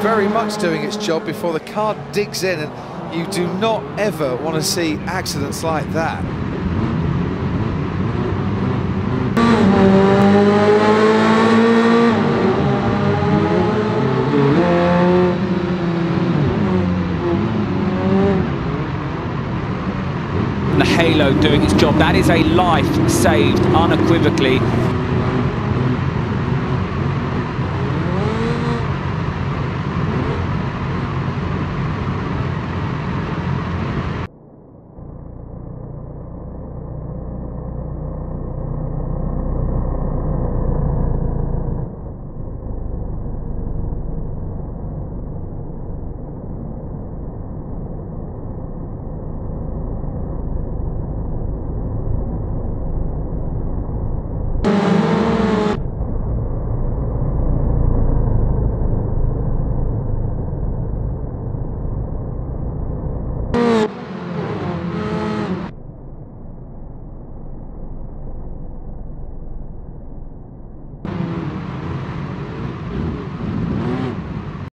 very much doing its job before the car digs in, and you do not ever want to see accidents like that. The halo doing its job. That is a life saved unequivocally.